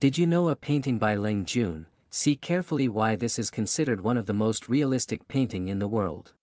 Did you know a painting by Leng Jun? See carefully why this is considered one of the most realistic painting in the world.